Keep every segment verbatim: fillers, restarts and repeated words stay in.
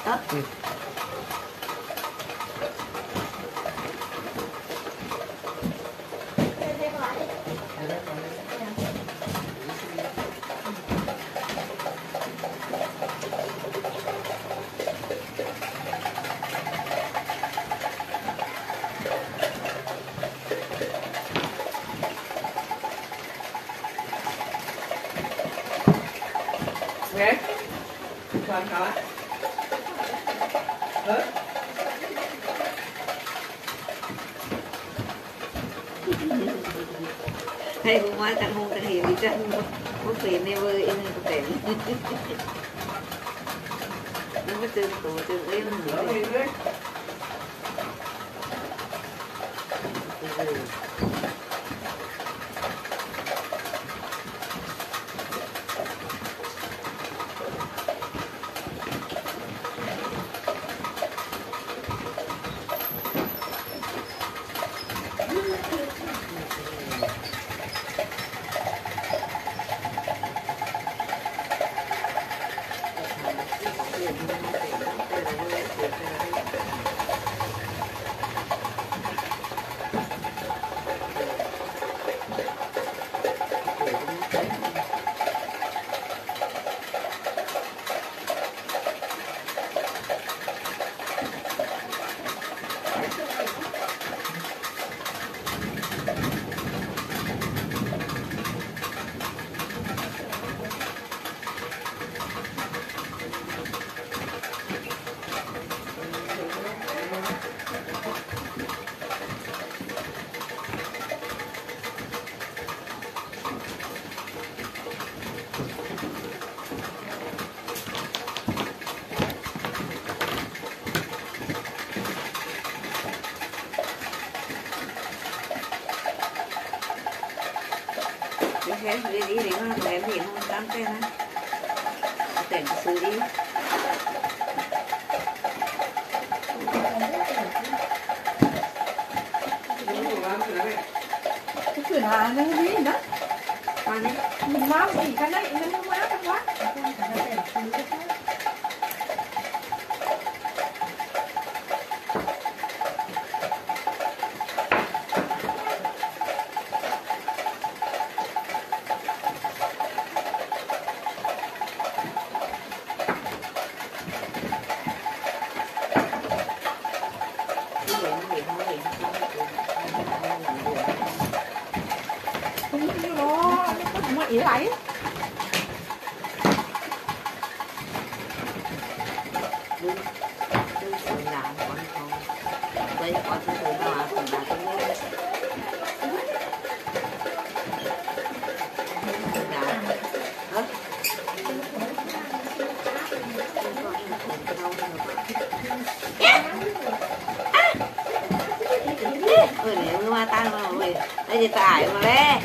Đó. Ừ. Nghe Khoan khó Hả? Hay cũng nói thằng hôn thằng hiểu đi chân có phiền never in có tiền nó có tương tổ tương ấy nó Đó đi đấy Thế đi đi đi nó em thì nó tăng cái này tiền xử lý cái chuyện là nó gì đó mà đi mình máu gì cái này nó không máu không quá ý lại đúng đúng sự làm còn không đây có thứ thứ nào mà còn là cái này hả ơi nếu mà ta mà đây thì tải mà đấy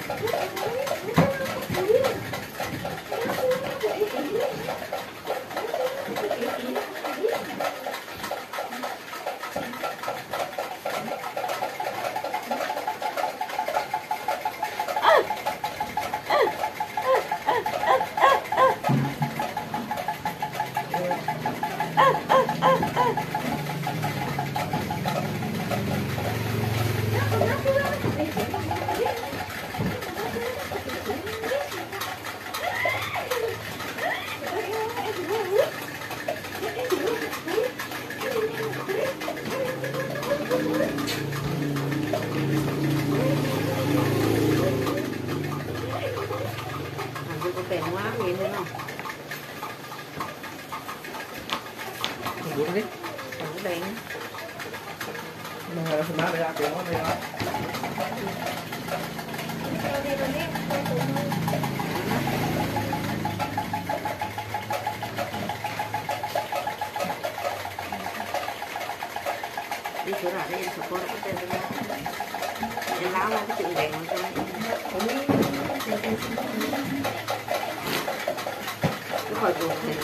có kèm quá gì nữa không? Đúng đi Còn cái đèn mà má đây ra tiếng nó đây đó đi chỗ nào đây em sụp cô đã có tên rồi em láo ra cái chuyện đèn mà cho cái khỏi buồn thì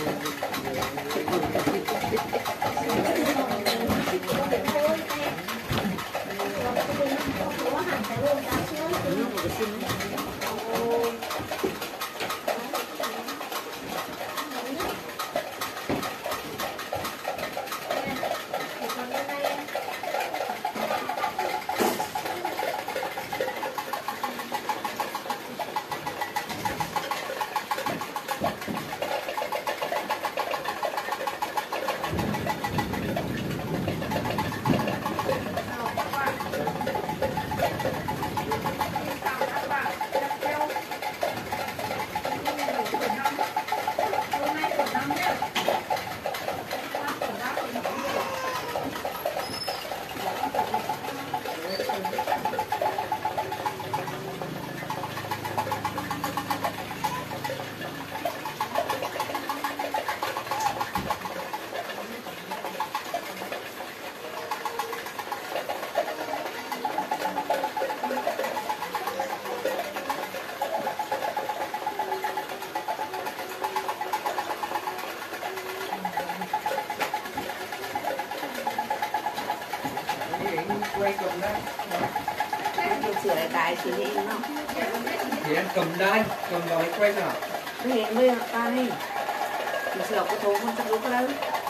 quay cầm đai mình sửa lại cái xử lý nó thì em cầm đai cầm vào cái quay nào nó hiện bây giờ ta đi mình sửa cái thố con chắc đúng cái đâu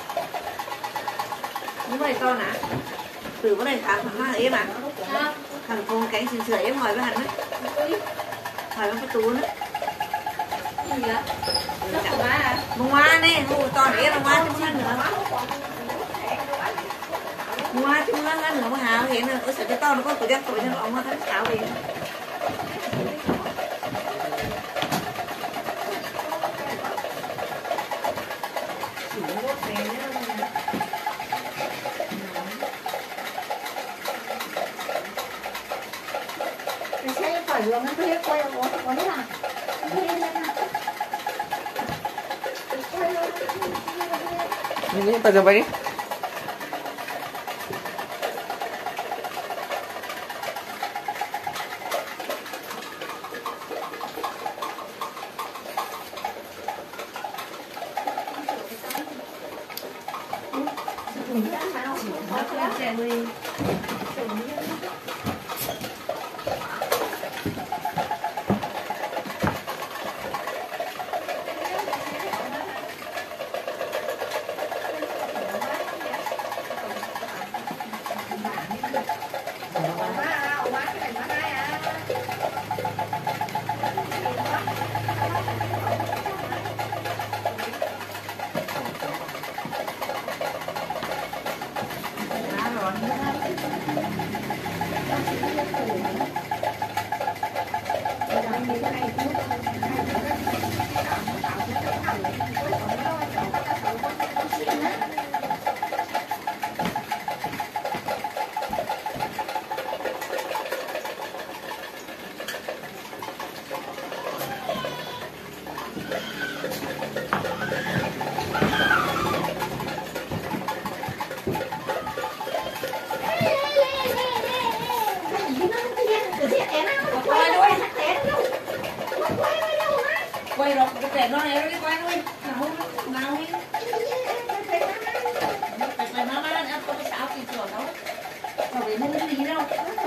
như vậy con à từ cái này khá thằng hoa em à thằng con cánh xin sửa em hỏi với hắn đấy hỏi với cái tú nữa gì vậy? Nó của má à? mông hoa nè hù to để mông hoa chung hơn nữa mông hoa chung hơn nữa mà hào hiện nữa ở cái to nó có tuổi chắc tuổi cho ông hoa thánh xảo về Phải rồi, nó quay quay quay quay là ini pas apa ini quay rồi cái trẻ nó này nó đi quay luôn nào nào đi phải phải nó nó nó có cái sáo thì sửa đâu còn để nó cái gì đâu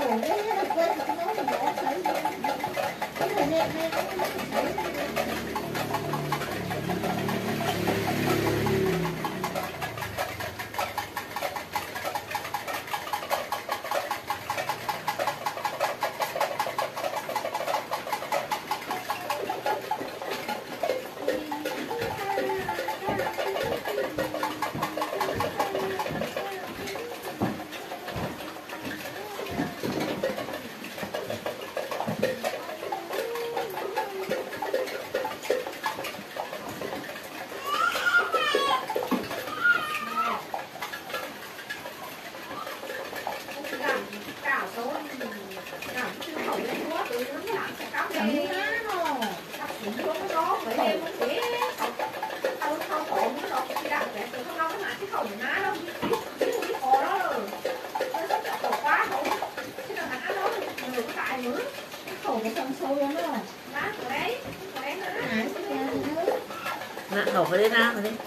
nè đổ cái đấy ra rồi đi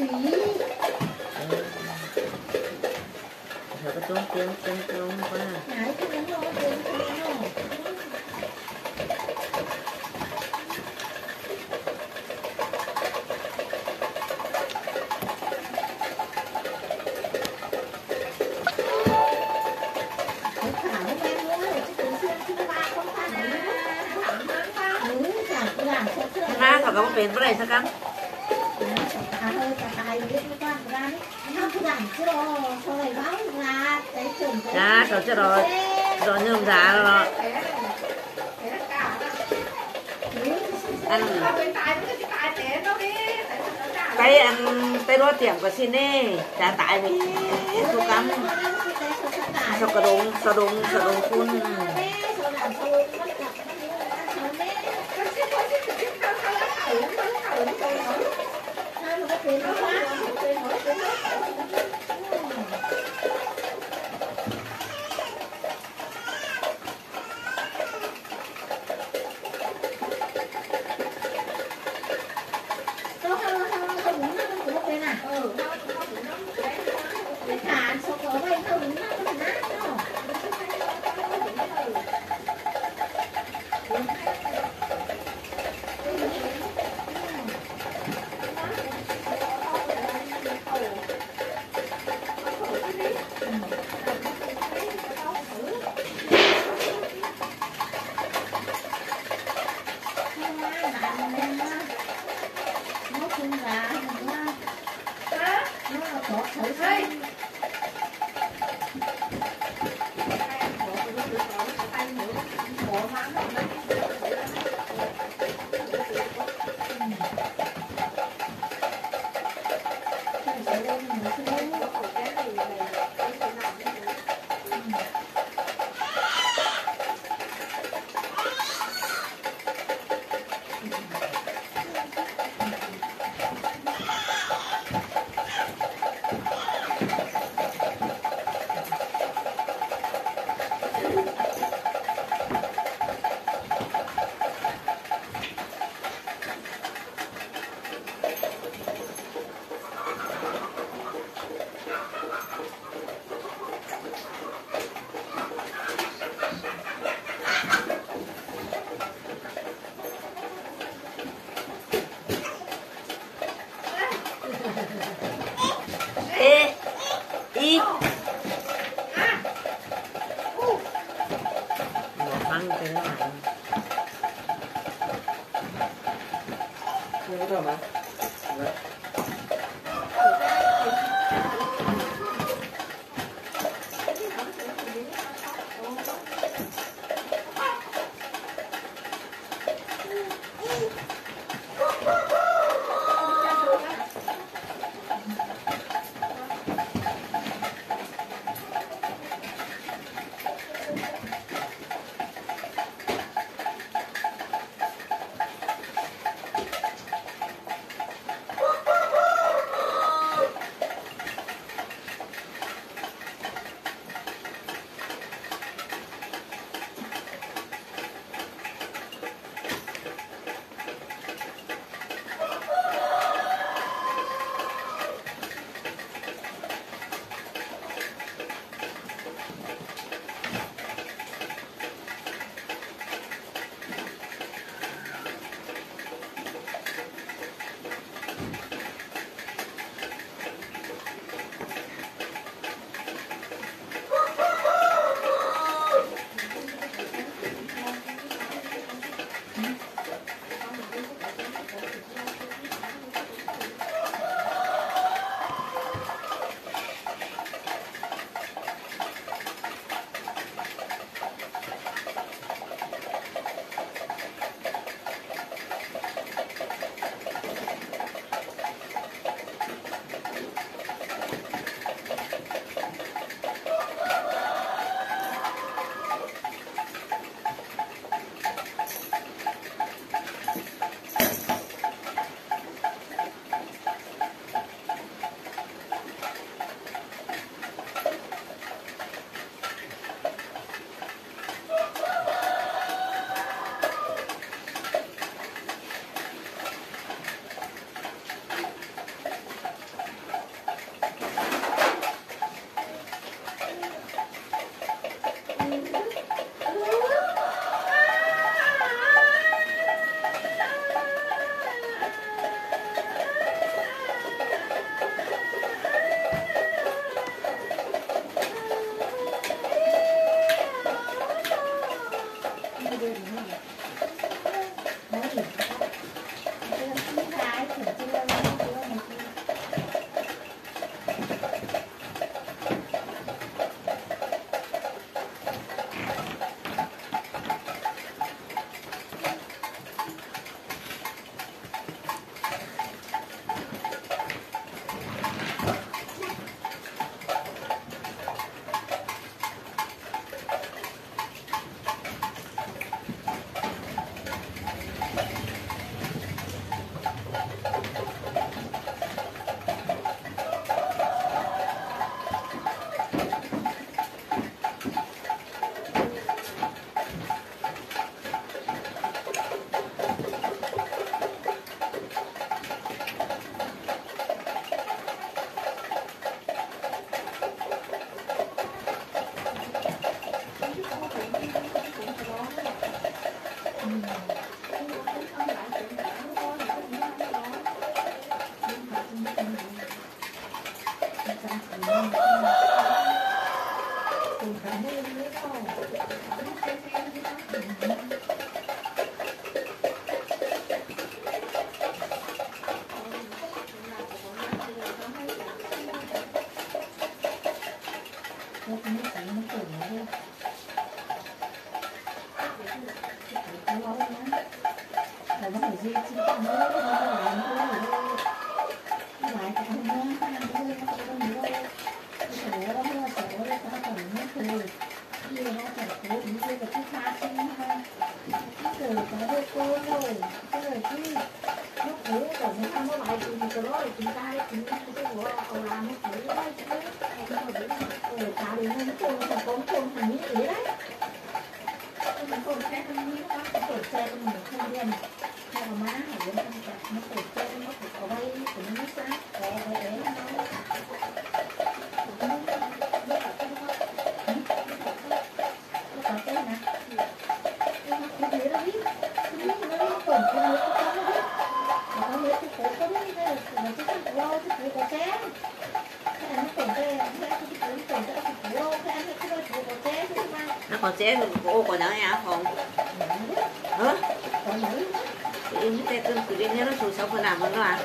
rồi cái chung tiếng tiếng tiếng qua ra khỏi cái bên bên này sao cắn ra rồi chưa rồi rồi nhôm giá rồi ăn cái ăn cái đó tiệm của xin đi trả tại vì số cắm sao cả đúng sao đúng sao đúng phun khó thấy hay ê y một ăn cái này Không có đâu mà. Đấy. Tôi cũng biết thấy nó tưởng nó thôi. Tôi nói nhá. Là nó phải gì chứ không có nó là nó là nó lại cả không nhá, ăn nó nó không có nữa. Cái đó nó sợ nó có còn nó thôi. Kia nó phải cố ý kia là cái pha sinh ha. Cái từ có đôi cô rồi. Cái rồi chứ nó cố còn nó không có lại thì cái đó thì chúng ta chúng ta cái của ông làm nó cố đấy chứ. Ủa cả đến nó không có con con thằngนี้đấy. Nó còn xe thằngนี้nó có tổ xe của mình không điên. Hay là má hỏi đến ăn chặt nó tổ xe nó có bay của nó sát có bé nó nó còn chế rồi cô còn nhớ nhà không hả thì em biết tên cứ đi nhớ nó sụt sâu phần nào mà nó à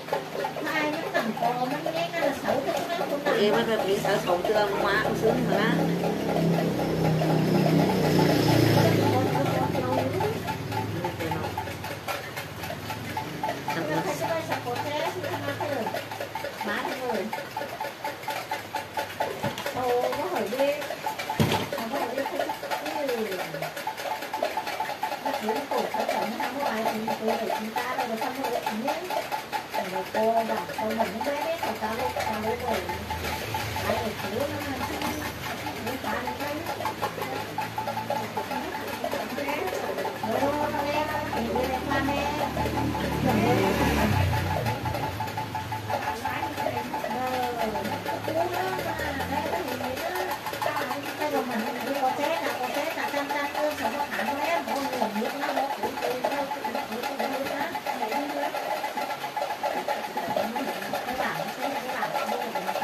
em mới phải bị sợ sầu tương quá cũng sướng rồi á cô bảo cô mình nó bé bé tao tao tao lấy rồi ai được thiếu nó nó phá nó thấy ô nghe thì đi lên pha nè cái rồi mình đi có té là có té là trăm trăm ơn sao nó thả nó em không người biết nó nó cũng cũng đâu cũng cũng cũng đâu đó cái bảng cái cái bảng